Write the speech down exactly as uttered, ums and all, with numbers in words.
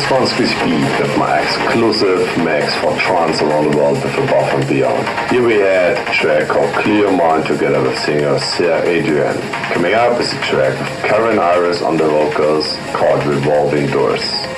Once We Speak with my exclusive mix for trance around the world with Above and Beyond. Here we had a track called Clear Mind together with singer Sir Adrian. Coming up is a track with Karen Iris on the vocals called Revolving Doors.